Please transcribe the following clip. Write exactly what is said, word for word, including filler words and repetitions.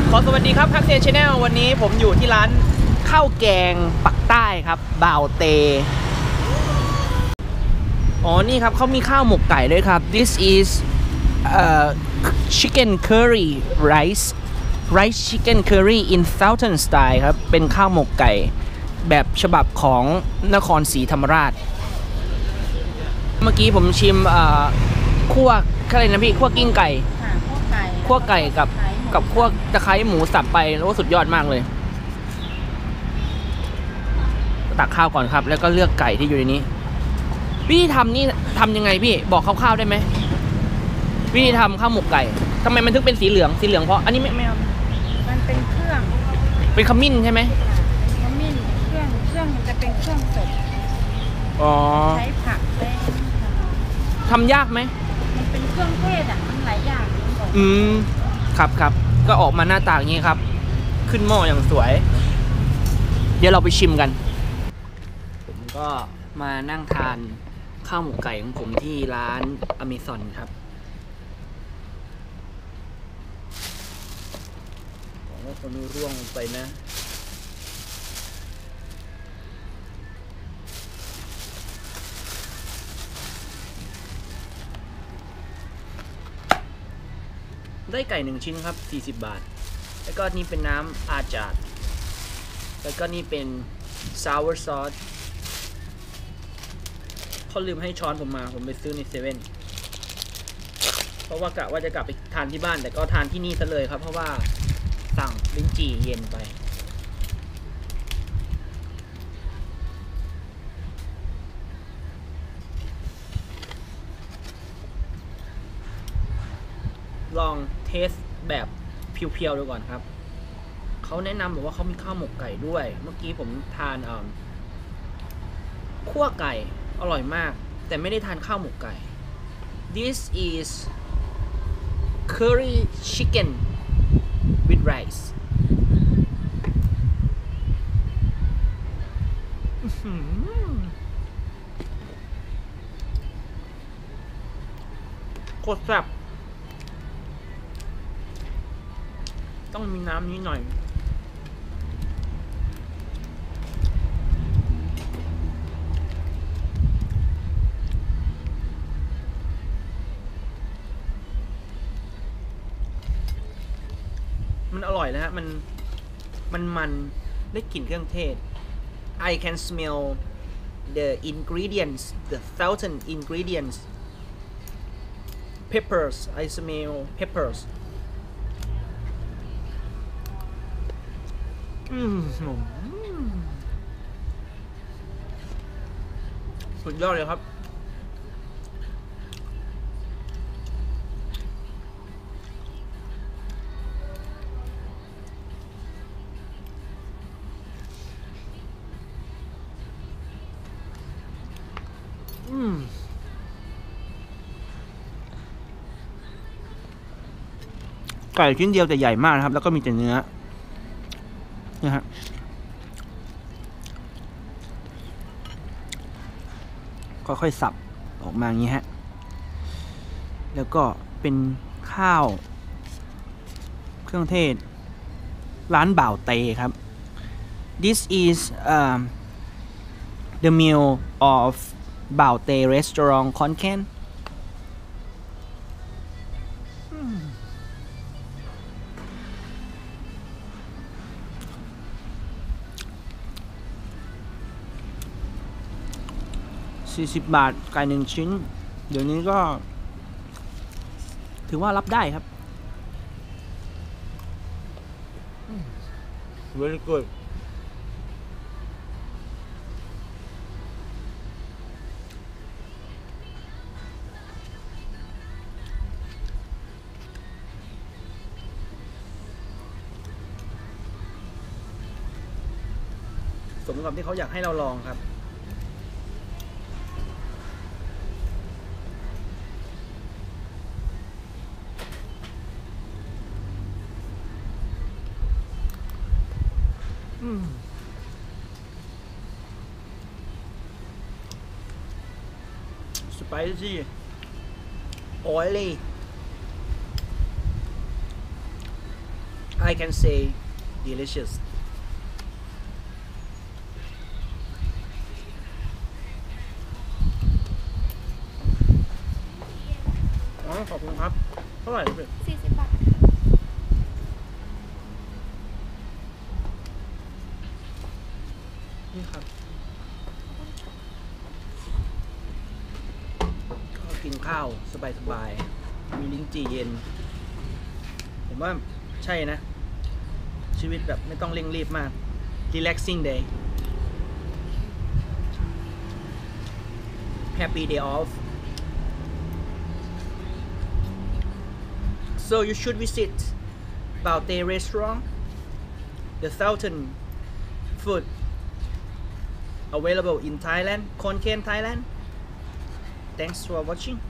ขอสวัสดีครับคักเซชแนลวันนี้ผมอยู่ที่ร้านข้าวแกงปักใต้ครับบ่าวเตอ๋อนี่ครับเขามีข้าวหมกไก่ด้วยครับ this is uh, chicken curry rice rice chicken curry in southern style ครับเป็นข้าวหมกไก่แบบฉบับของนครศรีธรรมราชเมื่อกี้ผมชิมคั่วอะไรนะพี่คั่วกิ้งไก่คั่วไก่กับกับคั่วตะไคร้หมูสับไปแล้วสุดยอดมากเลยตักข้าวก่อนครับแล้วก็เลือกไก่ที่อยู่ในนี้วิธีทำนี่ทำยังไงพี่บอกคร่าวๆได้ไหมวิธีทำข้าวหมกไก่ทำไมมันถึงเป็นสีเหลืองสีเหลืองเพราะอันนี้ไม่ไม่เอามันเป็นเครื่องเป็นขมิ้นใช่ไหมขมิ้นเครื่องเครื่องมันจะเป็นเครื่องสดอ๋อใช้ผักแป้งทำยากไหมมันเป็นเครื่องเทศอ่ะมันหลายอย่างอืมครับครับก็ออกมาหน้าตาอย่างนี้ครับขึ้นหม้ออย่างสวยเดี๋ยวเราไปชิมกันผมก็มานั่งทานข้าวหมกไก่ของผมที่ร้านอเมซอนครับของว่าคนนี้ร่วงไปนะได้ไก่หนึ่งชิ้นครับสี่สิบบาทแล้วก็นี่เป็นน้ำอาจาดแล้วก็นี่เป็น sour sauce เขาลืมให้ช้อนผมมาผมไปซื้อในเซเว่นเพราะว่ากะว่าจะกลับไปทานที่บ้านแต่ก็ทานที่นี่ซะเลยครับเพราะว่าสั่งลิ้นจี่เย็นไปลองเทสแบบเพียวๆดูก่อนครับเขาแนะนำบอกว่าเขามีข้าวหมกไก่ด้วยเมื่อกี้ผมทานคั่วไก่อร่อยมากแต่ไม่ได้ทานข้าวหมกไก่ this is curry chicken with rice โคตรแซ่บต้องมีน้ำนี้หน่อยมันอร่อยนะฮะมันมันมันได้กลิ่นเครื่องเทศ I can smell the ingredients the thousand ingredients peppers I smell peppers อืมสุดยอดเลยครับอืมไก่ชิ้นเดียวแต่ใหญ่มากนะครับแล้วก็มีแต่เนื้อนะฮะค่อยๆสับออกมาอย่างนี้ฮะแล้วก็เป็นข้าวเครื่องเทศร้านบ่าวเตครับ this is um, the meal of บ่าวเต restaurant ขอนแก่นสี่สิบบาทไก่หนึ่งชิ้นเดี๋ยวนี้ก็ถือว่ารับได้ครับ very good สมกับที่เขาอยากให้เราลองครับspicy oily I can say delicious อ๋อขอบคุณครับเท่าไหร่ครับสี่สิบบาทนี่ครับก็กินข้าวสบายๆมีลิ้นจี่เย็น ผมว่าใช่นะ ชีวิตแบบไม่ต้องเร่งรีบมาก relaxing day happy day off so you should visit Baote restaurant the southern food available in Thailand Khon Kaen Thailand thanks for watching